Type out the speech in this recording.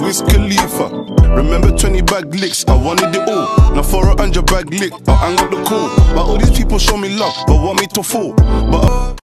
Wiz Khalifa. Remember 20 bag licks, I wanted it all. Now for 100 bag lick, I ain't got the call. But all these people show me love, but want me to fall. But